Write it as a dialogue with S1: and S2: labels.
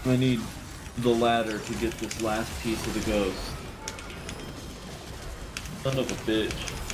S1: I need the ladder to get this last piece of the ghost. Son of a bitch.